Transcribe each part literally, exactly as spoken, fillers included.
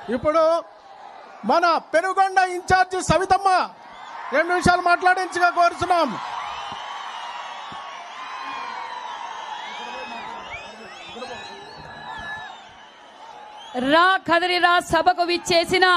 ఇప్పుడు మన పెనుగొండ ఇన్ఛార్జి సవితమ్మ రెండు నిమిషాలు మాట్లాడించగా కోరుతున్నాం. రా కదిరిరా సభకు విచ్చేసిన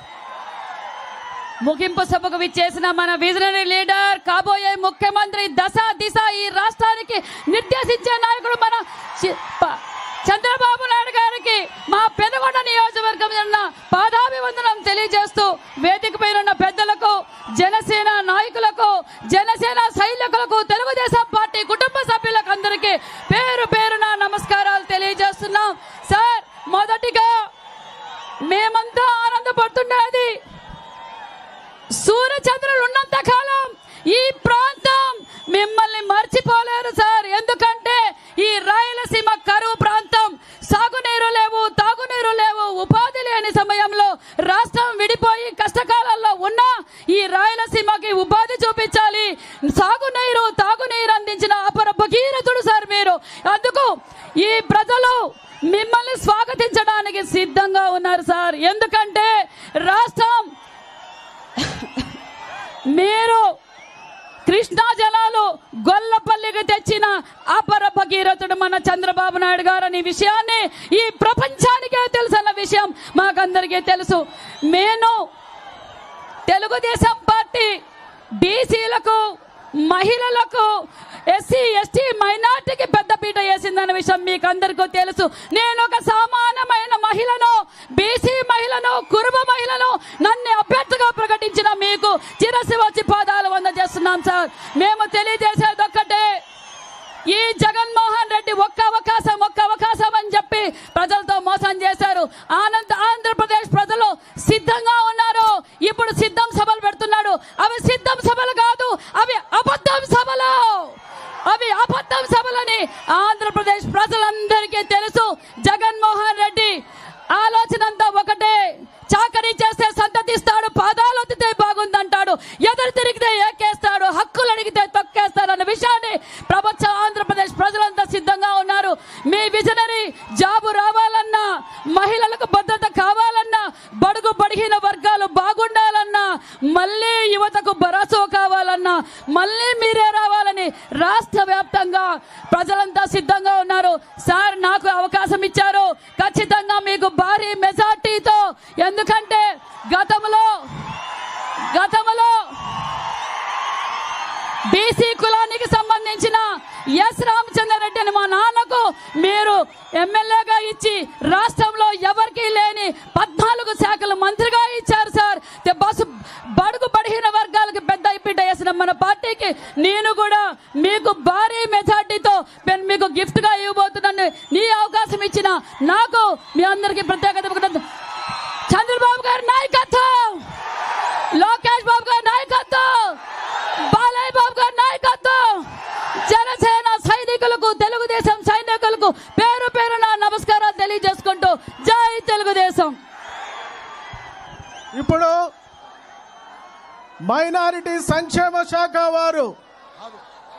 ముగింపు సభకు విచ్చేసిన మన విజనరీ లీడర్, కాబోయే ముఖ్యమంత్రి, దశ దిశ ఈ రాష్ట్రానికి నిర్దేశించే నాయకుడు మన చంద్రబాబు నాయుడు గారికి మా పెనుగొండ నియోజకవర్గం పాదాభివందనం తెలియజేస్తూ వేదిక పైన పెద్దలకు, జనసేన నాయకులకు, జనసేన సైనికులకు, తెలుగుదేశం పార్టీ కుటుంబ సభ్యులకు అందరికీ పేరు పేరున నమస్కారాలు తెలియజేస్తున్నాం. సార్, మొదటిగా మేమంతా ఆనందపడుతున్నది, సూర్యచంద్రులు ఉన్నంత కాలం ఈ ప్రాంతం మిమ్మల్ని మర్చిపోలేరు సార్. ఎందుకంటే ఈ రాయలసీమ కరువు ప్రాంతం, సాగునీరు లేవు, తాగునీరు లేవు, ఉపాధి లేని సమయంలో రాష్ట్రం విడిపోయి కష్టకాలంలో ఉన్న ఈ రాయలసీమకి ఉపాధి చూపించాలి, సాగునీరు తాగునీరు అందించిన అపర భగీరథుడు సార్ మీరు. అందుకు ఈ ప్రజలు మిమ్మల్ని స్వాగతించడానికి సిద్ధంగా ఉన్నారు సార్. ఎందుకంటే రాష్ట్రం మీరు కృష్ణా జలాలు గొల్లపల్లికి తెచ్చిన అపర భగీరథుడు మన చంద్రబాబు నాయుడు గారు అనే విషయాన్ని ఈ ప్రపంచానికే తెలుసన్న విషయం మాకందరికీ తెలుసు. నేను తెలుగుదేశం పార్టీ బీసీలకు, మహిళలకు, ఎస్సీ ఎస్టీ మైనార్టీకి పెద్దపీట వేసిందన్న విషయం మీకు అందరికీ తెలుసు. నేను ఒక సామాన్యమైన మహిళను, బీసీ మహిళను, కురుబ మహిళను నన్ను అభ్యర్థిగా ప్రకటించిన మీకు చిరసి వచ్చి పాదాలు వందజేస్తున్నాం సార్. మేము తెలియజేసేది ఒక్కటే, ఈ జగన్మోహన్ రెడ్డి ఒక్క అవకాశం ఒక్క అవకాశం అని చెప్పి ప్రజలతో మోసం చేశారు. ఆనంద ఆంధ్రప్రదేశ్ ప్రజలు సిద్ధంగా ఉన్నారు. ఇప్పుడు సిద్ధం సభలు పెడుతున్నాడు. అవి సిద్ధం సభలు కాదు, అవి అబద్ధం సభలు, అవి అబద్ధం సభలని ఆంధ్రప్రదేశ్ ప్రజలందరికీ తెలుసు. జగన్మోహన్ రెడ్డి ఆలోచన అంతా ఒకటే, చాకరీ చేస్తే సంతతిస్తాడు, పాదాలు ఒత్తితే బాగుందంటాడు, ఎదురు తిరిగితే ఏకేస్తాడు, హక్కులు అడిగితే తొక్కేస్తాడు అన్న విషయాన్ని ప్రభుత్వ ఆంధ్రప్రదేశ్ ప్రజలంతా సిద్ధంగా ఉన్నారు. మీ విజనరీ జాబు రావాలన్నా, మహిళలకు భద్రత కావాలన్నా, బడుగు బడిగిన వర్గాలు బాగుండాలన్నా, మళ్ళీ యువతకు భరోసా కావాలన్నా, మళ్ళీ మీరే రావాలని రాష్ట్ర వ్యాప్తంగా ప్రజలంతా సిద్ధంగా ఉన్నారు. సార్, నాకు అవకాశం ఇచ్చారు, ఖచ్చితంగా మీకు భారీ మెజార్టీతో, ఎందుకంటే గతంలో గతంలో బీసీ కులానికి సంబంధించిన ఎస్ రామచంద్రారెడ్డి అని మా నాన్నకు మీరు ఎమ్మెల్యేగా ఇచ్చి రాష్ట్రంలో ఎవరికీ లేని పద్నాలుగు శాఖల మంత్రిగా ఇచ్చారు సార్. బస్సు బడుగు బడిహీన వర్గాలకు పెద్ద ఇప్పిట వేసిన మన పార్టీకి నేను కూడా మీకు భారీ మెజార్టీతో నేను మీకు గిఫ్ట్ గా ఇవ్వబోతున్నాను. నీ అవకాశం ఇచ్చిన నాకు మీ అందరికీ ప్రత్యేకత. చంద్రబాబు గారి నాయకత్వం, లోకేష్ బాబు గారి నాయకత్వం, బాలయ్య బాబు గారి నాయకత్వం, జనసేన సైనికులకు, తెలుగుదేశం సైనికులకు పేరు పేరున నమస్కారాలు తెలియజేసుకుంటూ జై తెలుగుదేశం. ఇప్పుడు మైనారిటీ సంక్షేమ శాఖ వారు